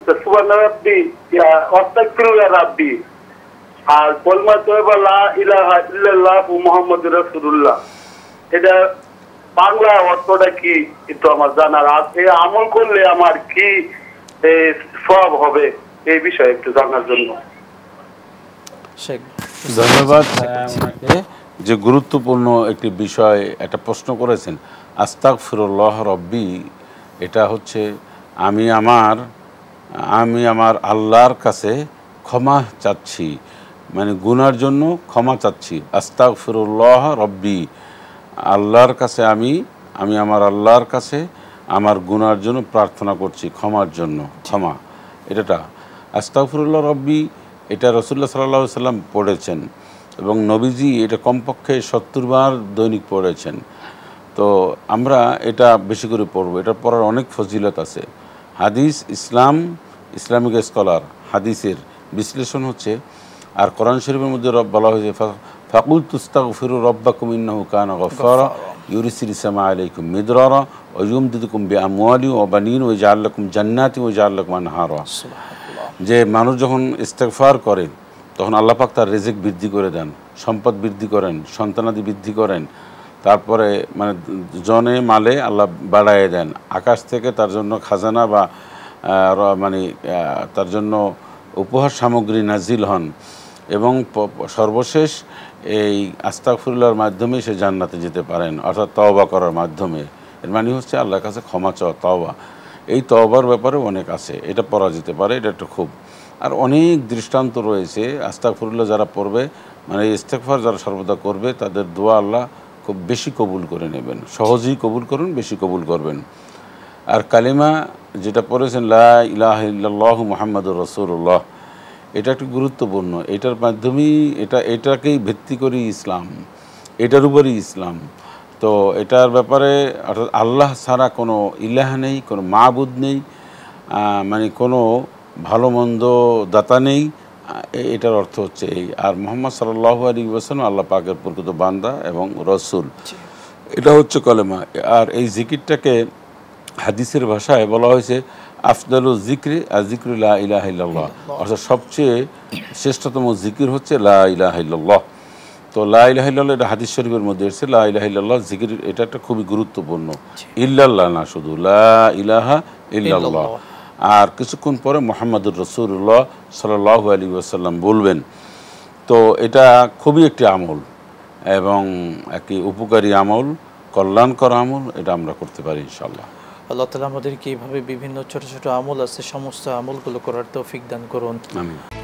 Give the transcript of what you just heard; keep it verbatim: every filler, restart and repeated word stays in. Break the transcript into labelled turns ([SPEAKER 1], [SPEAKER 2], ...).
[SPEAKER 1] সুবহান রাব্বি ইয়া আস্তাগফিরুল্লাহ রাব্বি, আর কলমা তয়্যিবা লা ইলাহা ইল্লাল্লাহ মুহাম্মাদুর রাসূলুল্লাহ, এটা বাংলা অর্থটা কি একটু আমার জানার আছে। আমল করলে আমার কি সওয়াব হবে এই বিষয়ে একটু জানার জন্য।
[SPEAKER 2] ধন্যবাদ ওনাকে, যে গুরুত্বপূর্ণ একটি বিষয় একটা প্রশ্ন করেছেন। আস্তাগফিরুল্লাহ রব্বি, এটা হচ্ছে আমি আমার আমি আমার আল্লাহর কাছে ক্ষমা চাচ্ছি, মানে গুনার জন্য ক্ষমা চাচ্ছি। আস্তাগফিরুল্লাহ রব্বি, আল্লাহর কাছে আমি আমি আমার আল্লাহর কাছে আমার গুনার জন্য প্রার্থনা করছি, ক্ষমার জন্য, ক্ষমা। এটা আস্তাগফিরুল্লাহ রব্বি, এটা রাসূলুল্লাহ সাল্লাল্লাহু আলাইহি সাল্লাম পড়েছেন এবং নবীজি এটা কমপক্ষে সত্তর বার দৈনিক পড়েছেন। তো আমরা এটা বেশি করে পড়ব, এটা পড়ার অনেক ফজিলত আছে। হাদিস, ইসলাম, ইসলামিক স্কলার হাদিসের বিশ্লেষণ হচ্ছে, আর কোরআন শরীফের মধ্যে রব বলা হয়েছে ফাকুলতু আস্তাগফিরু রাব্বাকুম ইন্নাহু কানা গাফফারা ইউরসিলিস সামা আলাইকুম মিদরারা ওয়া ইউমদিদুকুম বিআমওয়ালিন ওয়া বানিন ওয়া ইয়াজআল লাকুম জান্নাতিন ওয়া ইয়াজআল লাকুম আনহারা। যে মানুষ যখন ইস্তেগফার করে তখন আল্লাহ পাক তার রিজিক বৃদ্ধি করে দেন, সম্পদ বৃদ্ধি করেন, সন্তানাদি বৃদ্ধি করেন, তারপরে মানে জনে মালে আল্লাহ বাড়ায় দেন, আকাশ থেকে তার জন্য খাজানা বা মানে তার জন্য উপহার সামগ্রী নাজিল হন, এবং সর্বশেষ এই আস্তাগফিরুল্লাহর মাধ্যমে সে জান্নাতে যেতে পারেন, অর্থাৎ তওবা করার মাধ্যমে। এর মানে হচ্ছে আল্লাহর কাছে ক্ষমা চাওয়া, তওবা। এই তওবার ব্যাপারে অনেক আছে, এটা পড়া যেতে পারে, এটা একটা খুব। আর অনেক দৃষ্টান্ত রয়েছে আস্তাগফিরুল্লাহ যারা পড়বে, মানে ইস্তেগফার যারা সর্বদা করবে, তাদের দোয়া আল্লাহ খুব বেশি কবুল করে নেবেন, সহজেই কবুল করুন, বেশি কবুল করবেন। আর কালিমা যেটা পড়েছেন লা ইলাহা ইল্লাল্লাহু মুহাম্মাদুর রাসূলুল্লাহ, এটা একটু গুরুত্বপূর্ণ। এটার মাধ্যমেই এটা এটাকেই ভিত্তি করি ইসলাম, এটার উপরই ইসলাম। তো এটার ব্যাপারে অর্থাৎ আল্লাহ ছাড়া কোনো ইলাহ নেই, কোনো মাবুদ নেই, মানে কোনো ভালো মন্দ দাতা নেই, এটার অর্থ হচ্ছে এই। আর মুহাম্মদ সাল্লাল্লাহু আলাইহি ওয়াসাল্লাম আল্লাহ পাকের প্রকৃত বান্দা এবং রসুল, এটা হচ্ছে কলেমা। আর এই জিকিরটাকে হাদিসের ভাষায় বলা হয়েছে আফদালু জিক্রি আর জিক্রু লা ইলাহা ইল্লাল্লাহ, অর্থাৎ সবচেয়ে শ্রেষ্ঠতম জিকির হচ্ছে লা ইলাহা ইল্লাল্লাহ। তো লা ইলাহা ইল্লাল্লাহ এটা হাদিস শরীফের মধ্যে এসেছে, লা ইলাহা ইল্লাল্লাহ জিকির, এটা একটা খুবই গুরুত্বপূর্ণ। ইল্লাল্লাহ না, শুধু লা ইলাহা ইল্লাল্লাহ। আর কিছুক্ষণ পরে মুহাম্মাদুর রাসূলুল্লাহ সাল্লাল্লাহু আলাইহি ওয়াসাল্লাম বলবেন। তো এটা খুবই একটি আমল এবং একটি উপকারী আমল, কল্যাণকর আমল, এটা আমরা করতে পারি ইনশাআল্লাহ।
[SPEAKER 3] আল্লাহ তাআলা আমাদেরকে এইভাবে বিভিন্ন ছোট ছোট আমল আছে, সমস্ত আমলগুলো করার তৌফিক দান করুন।
[SPEAKER 2] আমিন।